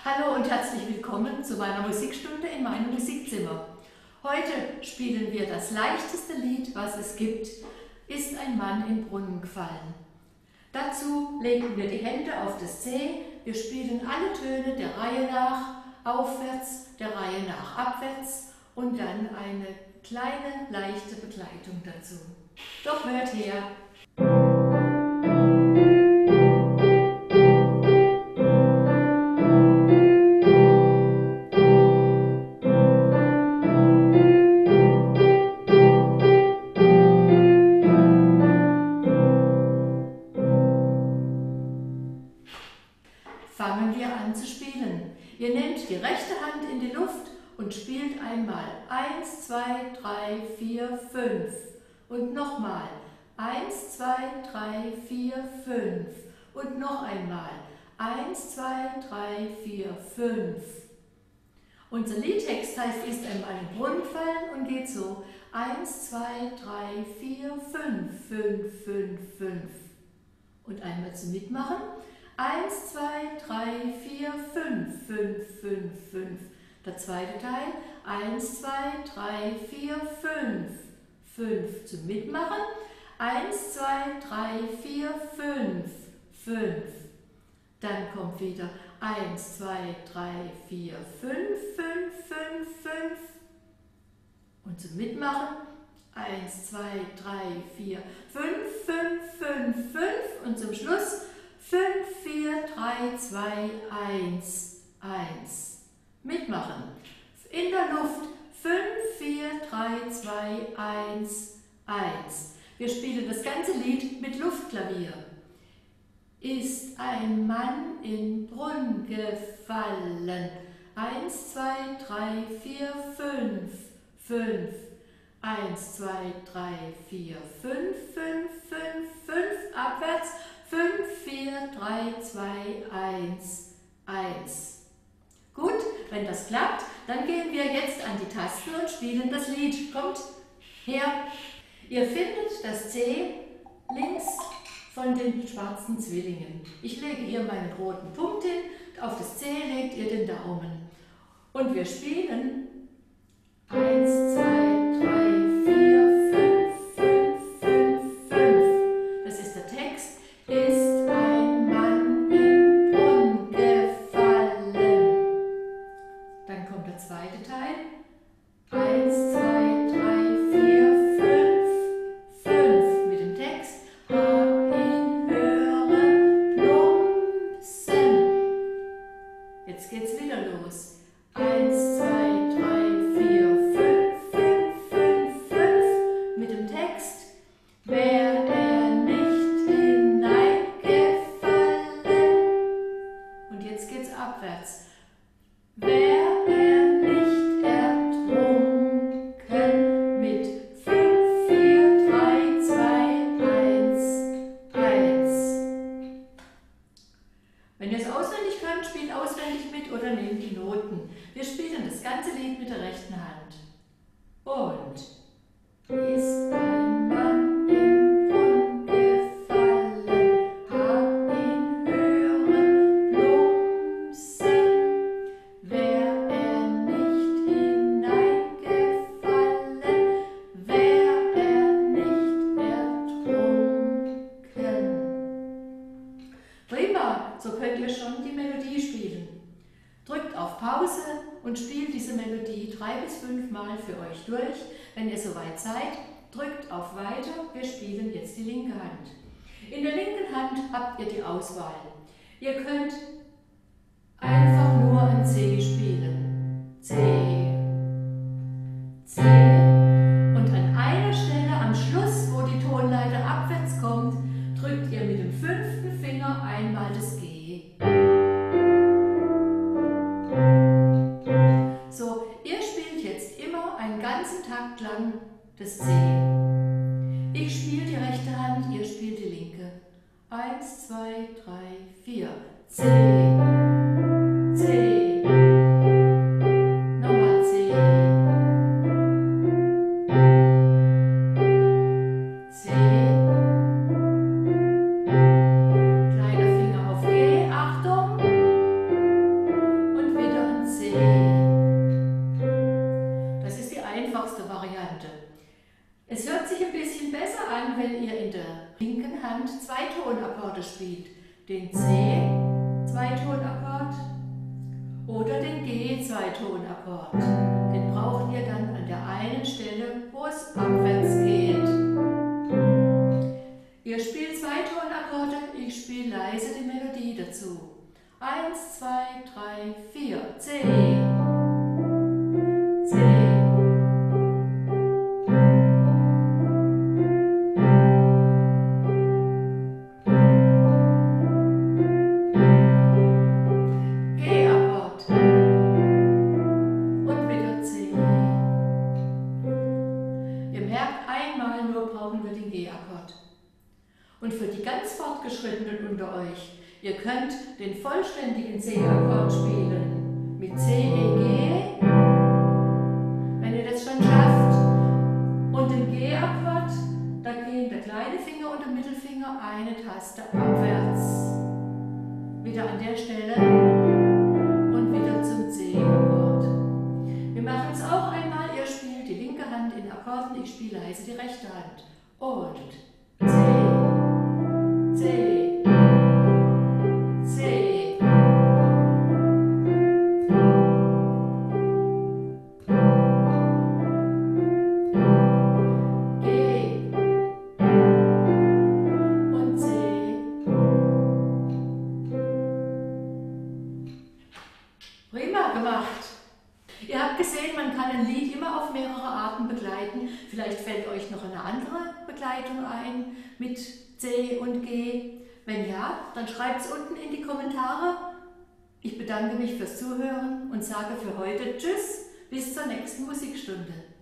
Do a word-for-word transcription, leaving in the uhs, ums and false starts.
Hallo und herzlich willkommen zu meiner Musikstunde in meinem Musikzimmer. Heute spielen wir das leichteste Lied, was es gibt, Ist ein Mann in Brunnen gefallen. Dazu legen wir die Hände auf das C, wir spielen alle Töne der Reihe nach, aufwärts, der Reihe nach abwärts und dann eine kleine, leichte Begleitung dazu. Doch hört her! Fangen wir an zu spielen. Ihr nehmt die rechte Hand in die Luft und spielt einmal eins, zwei, drei, vier, fünf und nochmal eins, zwei, drei, vier, fünf und noch einmal eins, zwei, drei, vier, fünf. Unser Liedtext heißt Ist ein Mann in Brunnen gefallen und geht so eins, zwei, drei, vier, fünf, fünf, fünf, fünf. Und einmal zum Mitmachen eins, zwei, drei, vier, fünf, fünf, fünf, fünf. Der zweite Teil eins, zwei, drei, vier, fünf, fünf. Zum Mitmachen eins, zwei, drei, vier, fünf, fünf. Dann kommt wieder eins, zwei, drei, vier, fünf, fünf, fünf, fünf. Und zum Mitmachen eins, zwei, drei, vier, fünf, fünf, fünf, fünf. Und zum Schluss fünf, vier, drei, zwei, eins, eins. Mitmachen. In der Luft fünf, vier, drei, zwei, eins, eins. Wir spielen das ganze Lied mit Luftklavier. Ist ein Mann in Brunnen gefallen. eins, zwei, drei, vier, fünf, fünf. eins, zwei, drei, vier, fünf, fünf, fünf, fünf. Abwärts. fünf, vier, drei, zwei, eins, eins. Gut, wenn das klappt, dann gehen wir jetzt an die Tasten und spielen das Lied. Kommt her. Ihr findet das C links von den schwarzen Zwillingen. Ich lege hier meinen roten Punkt hin, auf das C legt ihr den Daumen. Und wir spielen eins, zwei, drei, vier, fünf, fünf, fünf, fünf. Das ist der Text. Ist ein Mann in Brunnen gefallen. Dann kommt der zweite Teil. eins, zwei, drei, vier, fünf, fünf. Mit dem Text. Hab ihn hören plumpsen. Jetzt geht's wieder los. eins, zwei, drei, vier, fünf, fünf, fünf, fünf. Mit dem Text. Wer er nicht hineingefallen. Und jetzt geht's abwärts. Wär er nicht ertrunken mit fünf, vier, drei, zwei, eins, eins. Wenn ihr es auswendig könnt, spielt auswendig mit oder nehmt die Noten. Wir spielen das ganze Lied mit der rechten Hand. Und ist ein Mann in Brunnen gefallen, hab ihn hören plumpsen. Wär er nicht hineingefallen, wär er nicht ertrunken. Prima, so könnt ihr schon die Melodie spielen. Drückt auf Pause und spielt diese Melodie drei bis fünf Mal für euch durch. Wenn ihr soweit seid, drückt auf Weiter. Wir spielen jetzt die linke Hand. In der linken Hand habt ihr die Auswahl. Ihr könnt einfach nur ein C spielen. C, C. Und an einer Stelle am Schluss, wo die Tonleiter abwärts kommt, drückt ihr mit dem fünften Finger einmal das G. So, ihr spielt jetzt immer einen ganzen Takt lang das C. Ich spiele die rechte Hand, ihr spielt die linke. Eins, zwei, drei, vier. C, C. Nochmal C. C. Kleiner Finger auf G, Achtung. C. Das ist die einfachste Variante. Es hört sich ein bisschen besser an, wenn ihr in der linken Hand Zweitonakkorde spielt. Den C, Zweitonakkord, oder den G, Zweitonakkord. Den braucht ihr dann an der einen Stelle, wo es abwärts geht. Ihr spielt Zweitonakkorde, ich spiele leise die Melodie dazu. Eins, zwei, drei, vier, C, C. G-Akkord und wieder C. Ihr merkt, einmal nur brauchen wir den G-Akkord. Und für die ganz Fortgeschrittenen unter euch, ihr könnt den vollständigen C-Akkord spielen mit C, E, G, wenn ihr das schon schafft. Und den G-Akkord, da gehen der kleine Finger und der Mittelfinger eine Taste abwärts. Wieder an der Stelle und wieder zum C-Akkord. Wir machen es auch einmal, ihr spielt die linke Hand in Akkorden, ich spiele leise die rechte Hand. Und C, C, C. G und C. Prima gemacht. Ihr habt gesehen, man kann ein Lied immer auf mehrere Arten begleiten. Vielleicht fällt euch noch eine andere Begleitung ein mit C und G. Wenn ja, dann schreibt es unten in die Kommentare. Ich bedanke mich fürs Zuhören und sage für heute Tschüss, bis zur nächsten Musikstunde.